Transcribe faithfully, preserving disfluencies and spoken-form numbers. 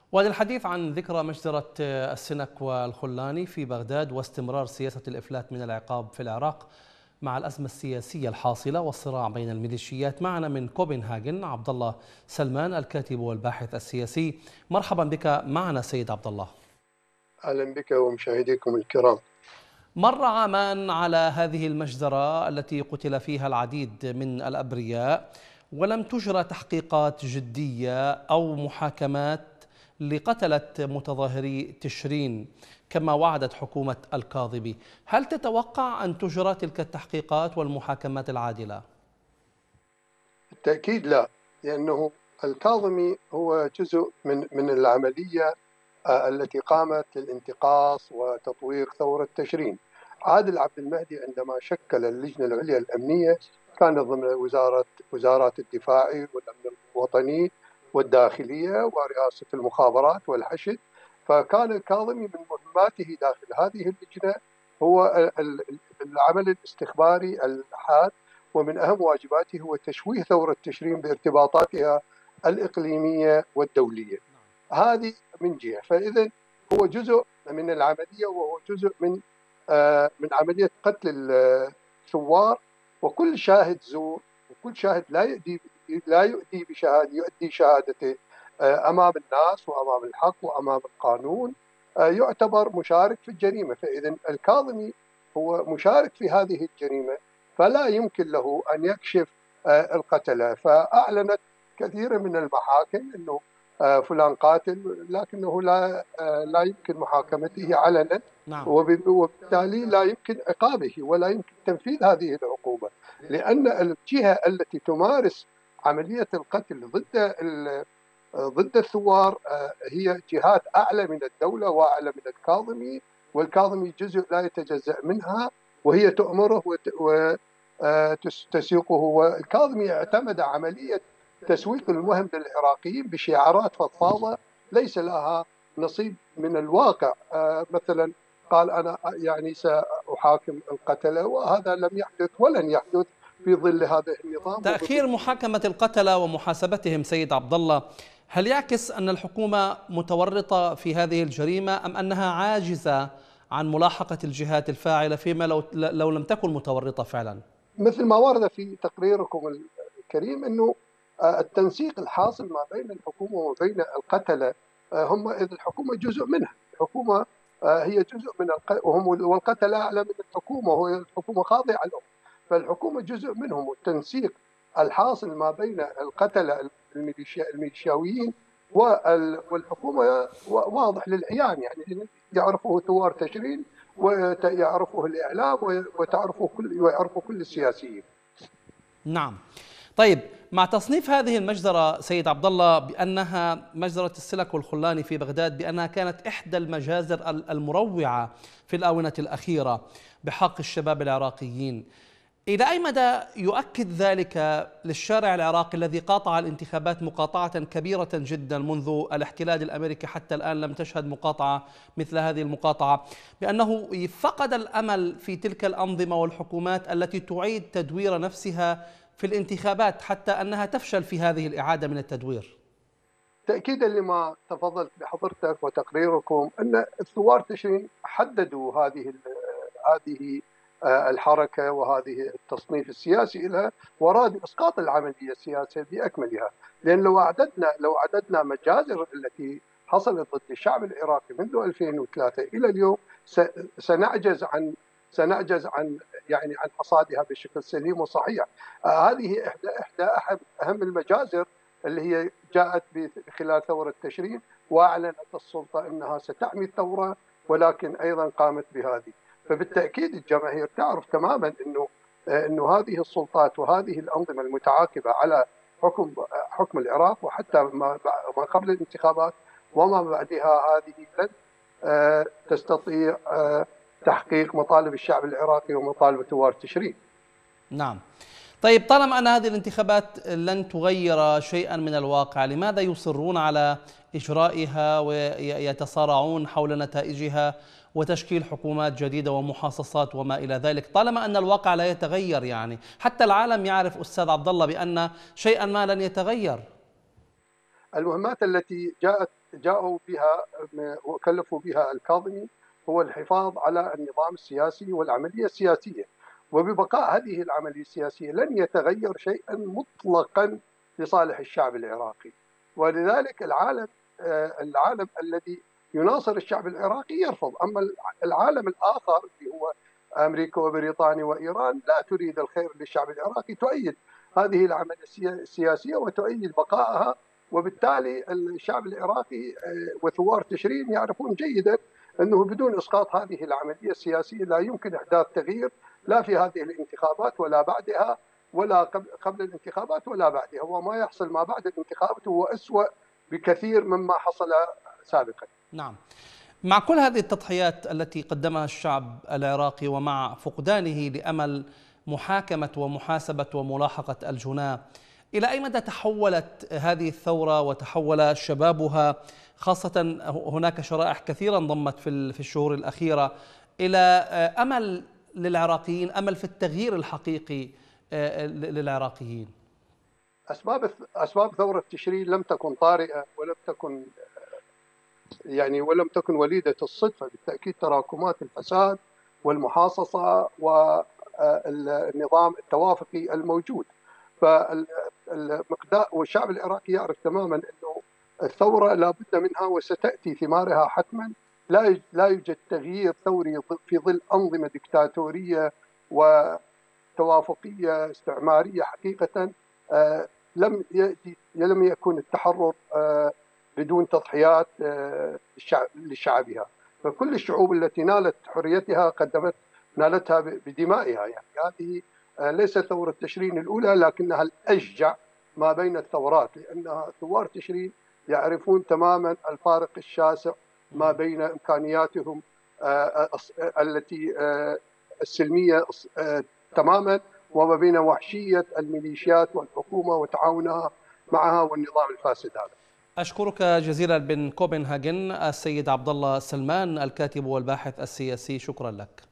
وللحديث عن ذكرى مجزرة السنك والخلاني في بغداد واستمرار سياسة الإفلات من العقاب في العراق مع الأزمة السياسية الحاصلة والصراع بين الميليشيات، معنا من كوبنهاجن عبد الله سلمان الكاتب والباحث السياسي. مرحبا بك معنا سيد عبد الله. أهلا بك ومشاهديكم الكرام. مر عامان على هذه المجزرة التي قتل فيها العديد من الأبرياء، ولم تجرى تحقيقات جدية أو محاكمات لقتلة متظاهري تشرين كما وعدت حكومة الكاظمي. هل تتوقع أن تجرى تلك التحقيقات والمحاكمات العادلة؟ بالتأكيد لا، لأنه الكاظمي هو جزء من من العملية التي قامت للانتقاص وتطويق ثورة تشرين. عادل عبد المهدي عندما شكل اللجنة العليا الأمنية كانت ضمن وزارة وزارات الدفاع والأمن الوطني والداخلية ورئاسة المخابرات والحشد، فكان الكاظمي من مهماته داخل هذه اللجنة هو العمل الاستخباري الحاد، ومن أهم واجباته هو تشويه ثورة تشرين بارتباطاتها الإقليمية والدولية. هذه من جهة، فإذا هو جزء من العملية وهو جزء من آه من عملية قتل الثوار، وكل شاهد زور وكل شاهد لا يؤدي لا يؤدي بشهادة يؤدي شهادته آه أمام الناس وأمام الحق وأمام القانون آه يعتبر مشارك في الجريمة. فإذا الكاظمي هو مشارك في هذه الجريمة، فلا يمكن له أن يكشف آه القتلة. فأعلنت كثير من المحاكم أنه فلان قاتل، لكنه لا لا يمكن محاكمته علنا، نعم. وبالتالي لا يمكن عقابه ولا يمكن تنفيذ هذه العقوبة، لأن الجهة التي تمارس عملية القتل ضد ضد الثوار هي جهات أعلى من الدولة وأعلى من الكاظمي، والكاظمي جزء لا يتجزأ منها، وهي تؤمره وتسيقه. والكاظمي اعتمد عملية تسويق المهم للعراقيين بشعارات فضفاضة ليس لها نصيب من الواقع. آه مثلا قال أنا يعني سأحاكم القتلة، وهذا لم يحدث ولن يحدث في ظل هذا النظام. تأخير محاكمة القتلة ومحاسبتهم سيد عبد الله، هل يعكس أن الحكومة متورطة في هذه الجريمة أم أنها عاجزة عن ملاحقة الجهات الفاعلة فيما لو لو لم تكن متورطة فعلا؟ مثل ما ورد في تقريركم الكريم أنه التنسيق الحاصل ما بين الحكومة وبين القتلة هم إذ الحكومة جزء منها، الحكومة هي جزء من الق... وهم والقتلة أعلى من الحكومة، وهي الحكومة خاضعة لهم، فالحكومة جزء منهم. والتنسيق الحاصل ما بين القتلة الميليشياويين والحكومة واضح للعيان، يعني يعرفه ثوار تشرين ويعرفه الإعلام وتعرفه كل ويعرفه كل السياسيين. نعم. طيب، مع تصنيف هذه المجزرة سيد عبد الله بأنها مجزرة السلك والخلاني في بغداد بأنها كانت إحدى المجازر المروعة في الآونة الأخيرة بحق الشباب العراقيين، إلى أي مدى يؤكد ذلك للشارع العراقي الذي قاطع الانتخابات مقاطعة كبيرة جدا منذ الاحتلال الأمريكي حتى الآن لم تشهد مقاطعة مثل هذه المقاطعة، بأنه فقد الأمل في تلك الأنظمة والحكومات التي تعيد تدوير نفسها في الانتخابات حتى أنها تفشل في هذه الإعادة من التدوير؟ تأكيدا لما تفضلت بحضرتك وتقريركم أن الثوار تشرين حددوا هذه هذه الحركة وهذه التصنيف السياسي لها، وأرادوا إسقاط العملية السياسية بأكملها. لأن لو عددنا لو عددنا مجازر التي حصلت ضد الشعب العراقي منذ ألفين وثلاثة إلى اليوم سنعجز عن سنعجز عن يعني عن حصادها بشكل سليم وصحيح. هذه إحدى إحدى أهم المجازر اللي هي جاءت خلال ثورة تشرين، وأعلنت السلطة أنها ستحمي الثورة، ولكن أيضا قامت بهذه. فبالتأكيد الجماهير تعرف تماما أنه أنه هذه السلطات وهذه الأنظمة المتعاقبة على حكم حكم العراق، وحتى ما قبل الانتخابات وما بعدها، هذه لن تستطيع تحقيق مطالب الشعب العراقي ومطالب ثوار تشرين. نعم. طيب، طالما أن هذه الانتخابات لن تغير شيئا من الواقع، لماذا يصرون على إجرائها ويتصارعون حول نتائجها وتشكيل حكومات جديدة ومحاصصات وما إلى ذلك، طالما أن الواقع لا يتغير؟ يعني حتى العالم يعرف أستاذ عبد الله بأن شيئا ما لن يتغير. المهمات التي جاءت جاءوا بها وكلفوا بها الكاظمي هو الحفاظ على النظام السياسي والعملية السياسية، وببقاء هذه العملية السياسية لن يتغير شيئا مطلقا لصالح الشعب العراقي. ولذلك العالم العالم الذي يناصر الشعب العراقي يرفض، أما العالم الآخر اللي هو أمريكا وبريطانيا وإيران لا تريد الخير للشعب العراقي، تؤيد هذه العملية السياسية وتؤيد بقائها. وبالتالي الشعب العراقي وثوار تشرين يعرفون جيدا أنه بدون إسقاط هذه العملية السياسية لا يمكن إحداث تغيير، لا في هذه الانتخابات ولا بعدها، ولا قبل الانتخابات ولا بعدها. وما يحصل ما بعد الانتخابات هو أسوأ بكثير مما حصل سابقا. نعم. مع كل هذه التضحيات التي قدمها الشعب العراقي ومع فقدانه لأمل محاكمة ومحاسبة وملاحقة الجناة، إلى أي مدى تحولت هذه الثورة وتحول شبابها، خاصة هناك شرائح كثيرا انضمت في الشهور الأخيرة، إلى أمل للعراقيين، أمل في التغيير الحقيقي للعراقيين؟ أسباب أسباب ثورة تشرين لم تكن طارئة ولم تكن يعني ولم تكن وليدة الصدفة، بالتأكيد تراكمات الفساد والمحاصصة والنظام التوافقي الموجود. فالمقدار والشعب العراقي يعرف تماما أنه الثورة لا بد منها وستأتي ثمارها حتما. لا لا يوجد تغيير ثوري في ظل أنظمة دكتاتورية وتوافقية استعمارية حقيقة. لم لم يكن التحرر بدون تضحيات لشعبها. فكل الشعوب التي نالت حريتها قدمت نالتها بدمائها. يعني هذه ليست ثورة تشرين الأولى لكنها الأشجع ما بين الثورات، لأن ثوار تشرين يعرفون تماما الفارق الشاسع ما بين إمكانياتهم التي السلمية تماما وما بين وحشية الميليشيات والحكومة وتعاونها معها والنظام الفاسد هذا. أشكرك جزيلا من كوبنهاجن السيد عبد الله سلمان، الكاتب والباحث السياسي، شكرا لك.